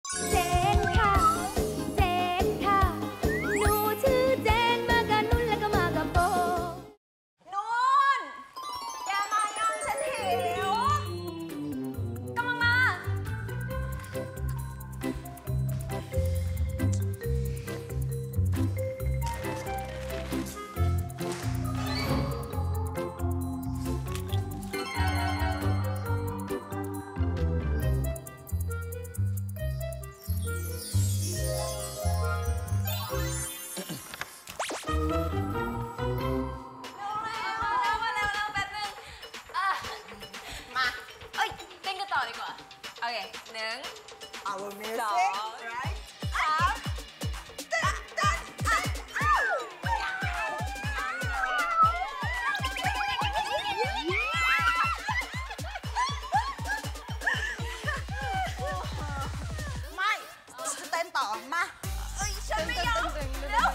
เจนค่ะเจนค่ะหนูชื่อเจนมากับนุ่นแล้วก็มากับโบนุ่นแกมายังฉันหิวกำลังมาโอเคหนึ่ง Our music สอง right สามไม่จะเต้นต่อมาฉันไม่ยอมเร็ว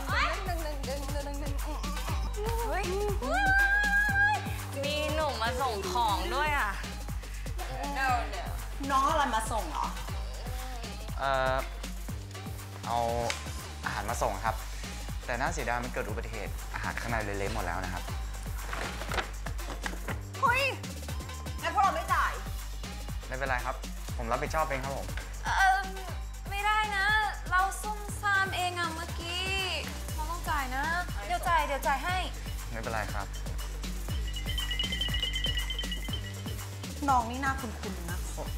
เฮ้ยมีหนุ่มมาส่งของด้วยอ่ะ no น้องอะไรมาส่งเหรอเอาอาหารมาส่งครับแต่น่าเสียดายมันเกิดอุบัติเหตุอาหารข้างในเละๆหมดแล้วนะครับเฮ้ยงั้นพวกเราไม่จ่ายไม่เป็นไรครับผมรับผิดชอบเองครับผมไม่ได้นะเราซุ่มซ่ามเองอะเมื่อกี้เราต้องจ่ายนะเดี๋ยวจ่ายให้ไม่เป็นไรครับน้องนี่น่าคุ้นๆนะขอ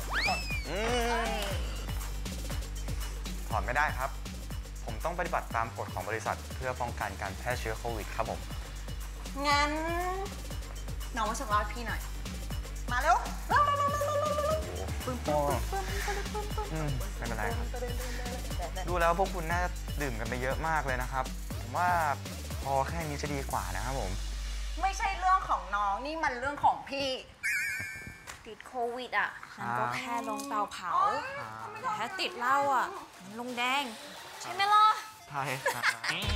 ถอนไม่ได้ครับผมต้องปฏิบัติตามกฎของบริษัทเพื่อป้องกันการแพร่เชื้อโควิดครับผมงั้นน้องมาสักรอบพี่หน่อยมาเร็วไม่เป็นไรครับดูแล้วพวกคุณน่าจะดื่มกันไปเยอะมากเลยนะครับผมว่าพอแค่นี้จะดีกว่านะครับผมไม่ใช่เรื่องของน้องนี่มันเรื่องของพี่ติดโควิดอ่ะมันก็แค่ลงเตาเผาแต่ถ้าติดเหล้าอ่ะลงแดงใช่ไหมล่ะใช่ครับ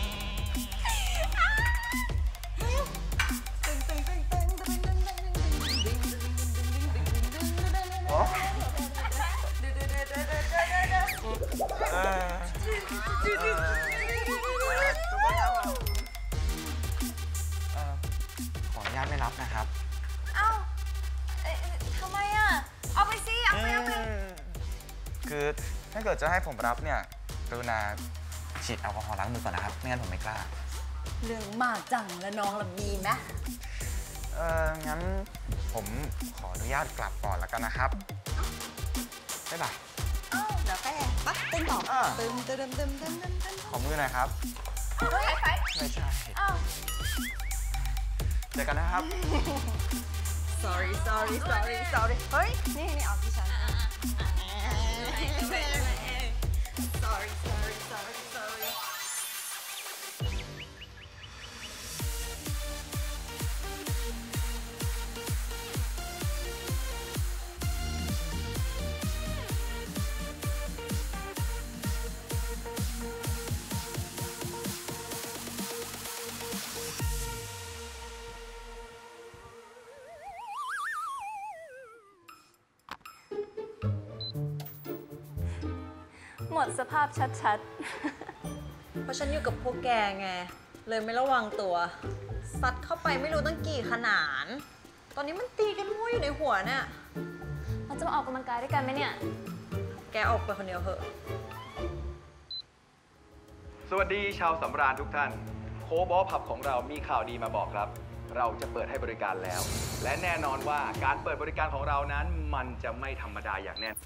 ขออนุญาตไม่รับนะครับเอ้าทำไมอ่ะเอาไปสิเอาไปคือถ้าเกิดจะให้ผมรับเนี่ยกรุณาฉีดแอลกอฮอล์ล้างมือก่อนนะครับไม่งั้นผมไม่กล้าเรื่องมากจังแล้วน้องละมีไหมงั้นผมขออนุญาตกลับก่อนแล้วกันนะครับบ๊ายบายเดี๋ยวแค่ปั๊บเต้นต่อขอมือหน่อยครับไม่ใช่เจอกันนะครับ sorry เฮ้ยนี่เอาที่ฉันsorry หมดสภาพชัดๆเพราะฉันอยู่กับพวกแกไงเลยไม่ระวังตัวซัดเข้าไปไม่รู้ตั้งกี่ขนาดตอนนี้มันตีกันมั่วอยู่ในหัวเนี่ยเราจะมาออกกำลังกายด้วยกันไหมเนี่ยแกออกไปคนเดียวเถอะสวัสดีชาวสำราญทุกท่านโคบอผับของเรามีข่าวดีมาบอกครับเราจะเปิดให้บริการแล้วและแน่นอนว่าการเปิดบริการของเรานั้นมันจะไม่ธรรมดาอย่างแน่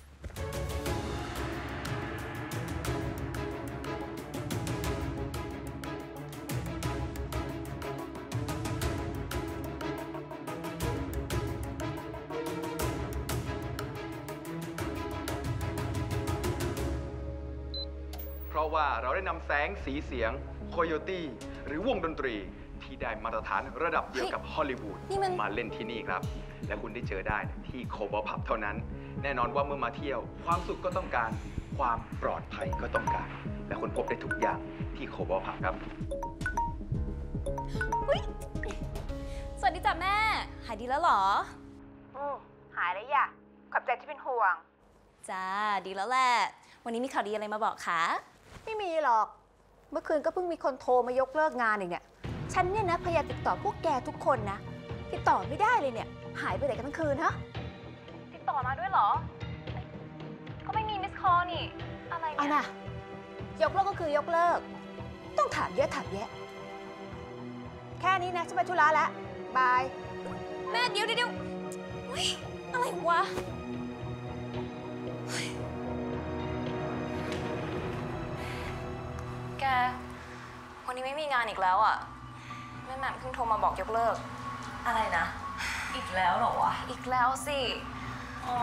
เพราะว่าเราได้นำแสงสีเสียงโคโยตี้หรือวงดนตรีที่ได้มาตรฐานระดับเดียวกับฮอลลีวูดมาเล่นที่นี่ครับและคุณได้เจอได้ที่โคบอผับเท่านั้นแน่นอนว่าเมื่อมาเที่ยวความสุขก็ต้องการความปลอดภัยก็ต้องการและคุณพบได้ทุกอย่างที่โคบอผับครับสวัสดีจ้ะแม่หายดีแล้วเหรอหายแล้วย่ะขอบใจที่เป็นห่วงจ้าดีแล้วแหละวันนี้มีข่าวดีอะไรมาบอกคะไม่มีหรอก เมื่อคืนก็เพิ่งมีคนโทรมายกเลิกงานเองเนี่ย ฉันเนี่ยนะพยายามติดต่อพวกแกทุกคนนะ ติดต่อไม่ได้เลยเนี่ย หายไปไหนกันทั้งคืนฮะติดต่อมาด้วยเหรอ ก็ไม่มีมิสคอลนี่ อะไรเอาเนี่ยนะยกเลิกก็คือยกเลิก ต้องถามเยอะถามแยะ แค่นี้นะฉันไปธุระแล้ว บายแม่เดี๋ยวเฮ้ยอะไรวะ แก วันนี้ไม่มีงานอีกแล้วอ่ะ แม่แหม่มเพิ่งโทรมาบอกยกเลิกอะไรนะ อีกแล้วเหรอวะอีกแล้วสิอ๋อ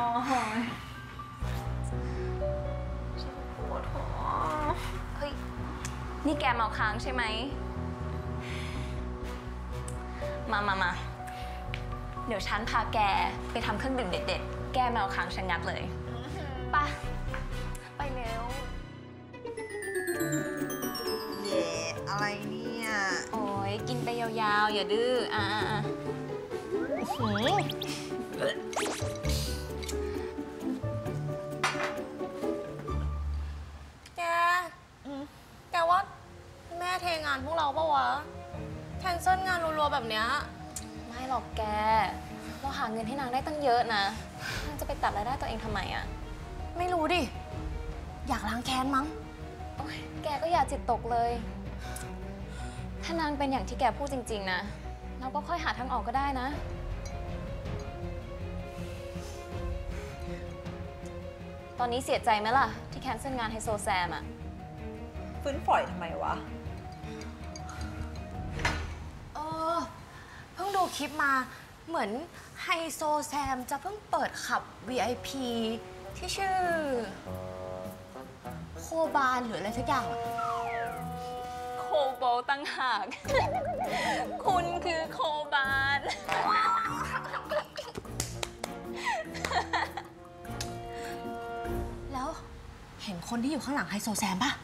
ปวดหัวเฮ้ย นี่แกเมาค้างใช่ไหม มา เดี๋ยวฉันพาแกไปทำเครื่องดื่มเด็ดๆ แกเมาค้างชะงัดเลยไปเร็วเย่อะไรเนี่ยโอ้ยกินไปยาวๆ อย่าดื้อแกว่าแม่เทงานพวกเราปะวะ แคนเซิลงานรัวๆแบบเนี้ยไม่หรอกแก เราหาเงินให้นางได้ตั้งเยอะนะนางจะไปตัดรายได้ตัวเองทำไมอะไม่รู้ดิ อยากล้างแค้นมั้งโอ๊ยแกก็อย่าจิตตกเลย ถ้านางเป็นอย่างที่แกพูดจริงๆนะ เราก็ค่อยหาทางออกก็ได้นะ ตอนนี้เสียใจไหมล่ะ ที่แคนเซิลงานไฮโซแซมอะฟื้นฝอยทำไมวะเพิ่งดูคลิปมา เหมือนไฮโซแซมจะเพิ่งเปิดขับ VIP ที่ชื่อ โคบานหรืออะไรสักอย่างอะโคโบตั้งหาก คุณคือโคบานแล้วเห็นคนที่อยู่ข้างหลังไฮโซแซมปะ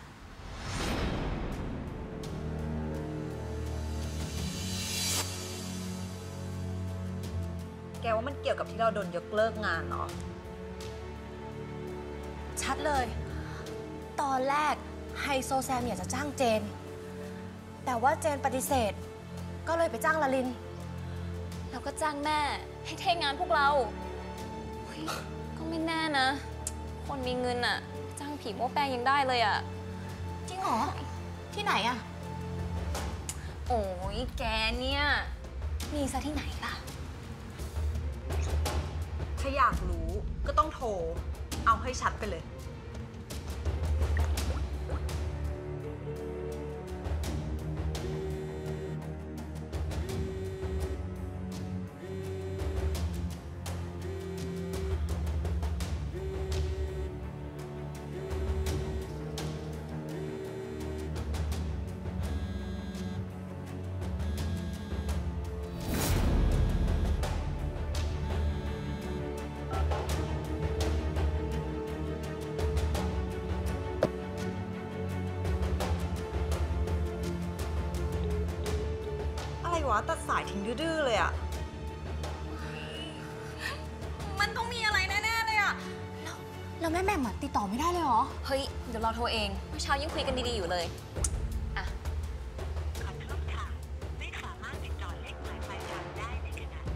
แกว่ามันเกี่ยวกับที่เราโดนยกเลิกงานเหรอชัดเลย ตอนแรกไฮโซแซมอยากจะจ้างเจน แต่ว่าเจนปฏิเสธ ก็เลยไปจ้างลาลินเราก็จ้างแม่ให้เทงานพวกเราเฮ้ยก็ไม่แน่นะ คนมีเงินอะจ้างผีโม้แป้งยังได้เลยอะจริงเหรอ ที่ไหนอะโอ้ยแกเนี่ยมีซะที่ไหนล่ะถ้าอยากรู้ก็ต้องโทร เอาให้ชัดไปเลย อะไรวะ ตัดสายทิ้งดื้อๆเลยอะมันต้องมีอะไรแน่ๆเลยอะแล้วแม่แหม่มติดต่อไม่ได้เลยเหรอเฮ้ย เดี๋ยวเราโทรเอง เมื่อเช้ายังคุยกันดีๆอยู่เลย อ่ะขอโทษค่ะ ไม่สามารถติดต่อเลขหมายปลายทางได้ในขณะ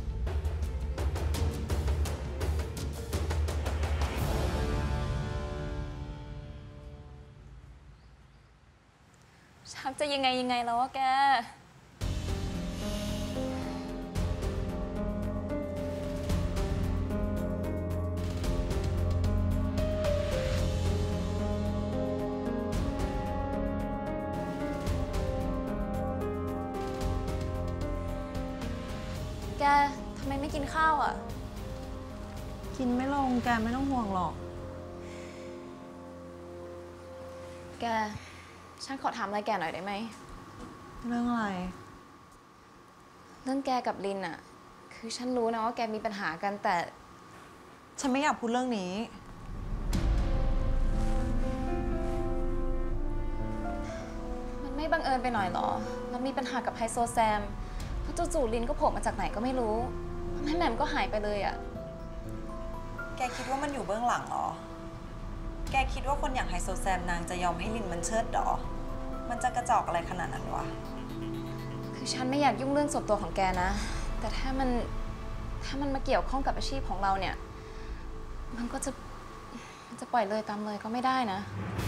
ชักจะยังไงแล้ววะแก แก ทำไมไม่กินข้าวอ่ะกินไม่ลง แกไม่ต้องห่วงหรอกแก ฉันขอถามอะไรแกหน่อยได้ไหมเรื่องอะไรเรื่องแกกับลินอะคือฉันรู้นะว่าแกมีปัญหากันแต่ฉันไม่อยากพูดเรื่องนี้มันไม่บังเอิญไปหน่อยเหรอ เรามีปัญหากับไฮโซแซมแล้วจู่ๆลินก็โผล่มาจากไหนก็ไม่รู้แม่แหม่มก็หายไปเลยอะแกคิดว่ามันอยู่เบื้องหลังเหรอแกคิดว่าคนอย่างไฮโซแซมนางจะยอมให้ลินมันเชิดหรอ มันจะกระจอกอะไรขนาดนั้นวะคือฉันไม่อยากยุ่งเรื่องส่วนตัวของแกนะ แต่ถ้ามันมาเกี่ยวข้องกับอาชีพของเราเนี่ย มันจะปล่อยเลยตามเลยก็ไม่ได้นะ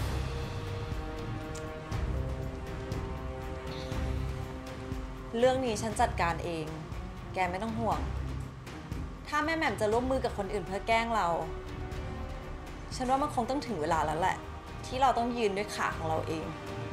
เรื่องนี้ฉันจัดการเอง แกไม่ต้องห่วง ถ้าแม่แหม่มจะร่วมมือกับคนอื่นเพื่อแกล้งเรา ฉันว่ามันคงต้องถึงเวลาแล้วแหละ ที่เราต้องยืนด้วยขาของเราเอง